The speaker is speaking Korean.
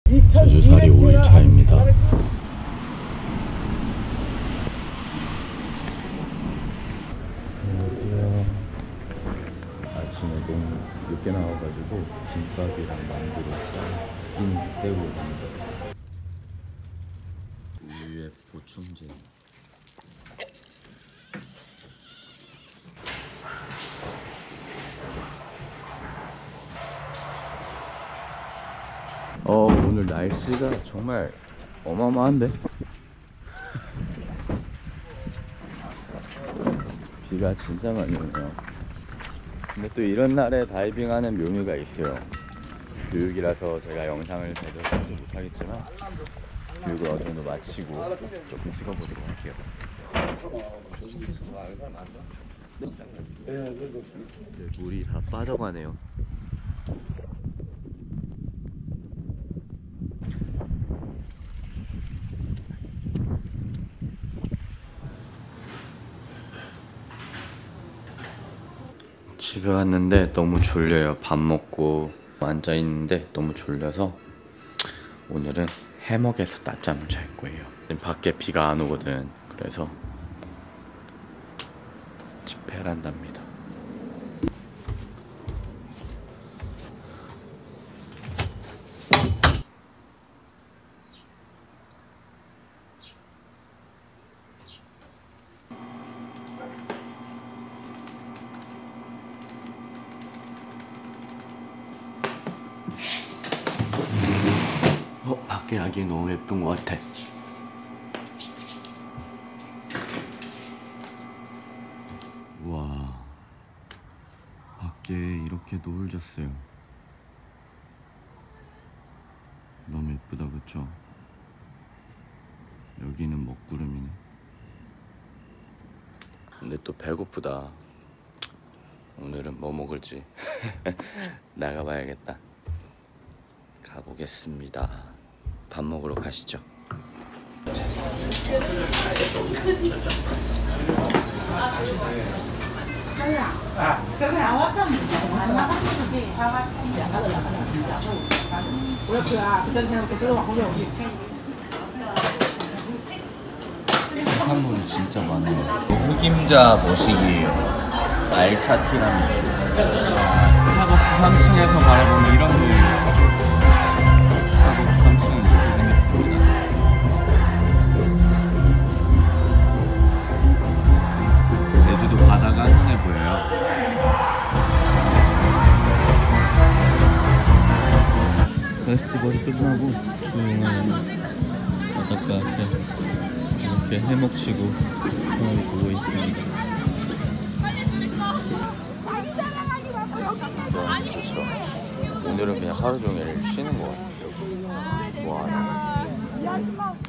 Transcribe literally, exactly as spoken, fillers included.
제주살이 오 일 차입니다. 안녕하세요. 아침에 너무 늦게 나와가지고 김밥이랑 만두를 싸긴 때우고 갑니다. 우유에 보충제. 어 오늘 날씨가 정말 어마어마한데? 비가 진짜 많이 오네요. 근데 또 이런 날에 다이빙하는 묘미가 있어요. 교육이라서 제가 영상을 제대로 찍지 못하겠지만 교육을 어느 정도 마치고 조금 찍어보도록 할게요. 네, 물이 다 빠져가네요. 집에 왔는데 너무 졸려요. 밥 먹고 앉아있는데 너무 졸려서 오늘은 해먹에서 낮잠을 잘 거예요. 밖에 비가 안 오거든. 그래서 집 베란다입니다. 어, 밖에 아기 너무 예쁜 것 같아. 와, 밖에 이렇게 노을 졌어요. 너무 예쁘다, 그쵸? 여기는 먹구름이네. 근데 또 배고프다. 오늘은 뭐 먹을지 나가봐야겠다. 가보겠습니다. 밥 먹으러 가시죠. 해산물이 진짜 많아요. 흑임자 머시기예요. 알차 티라미슈. 스타벅스 삼 층에서 바라보면 이런 거예요. 스타벅스 삼 층은 이렇게 생겼습니다. 제주도 바다가 눈에 보여요. 페스티벌이 끝나고 조용한 바닷가 앞에 이렇게 해먹치고 편하게 보고 있습니다. 너무 좋죠. 오늘은 그냥 하루 종일 쉬는 것 같아요. 와.